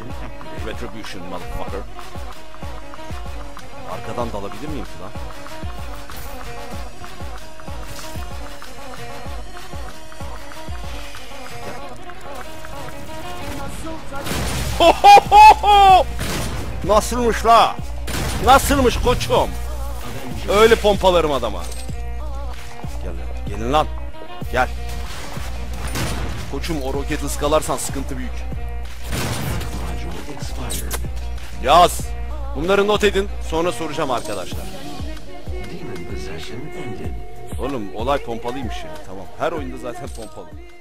Retribution motherfucker. Arkadan dalabilir miyim ki lan? Nasılmış la? Nasılmış koçum? Öyle pompalarım adama. Gel lan. Gelin lan. Gel. Koçum o roketi ıskalarsan sıkıntı büyük. Yaz. Bunları not edin. Sonra soracağım arkadaşlar. Oğlum olay pompalıymış ya. Tamam. Her oyunda zaten pompalı.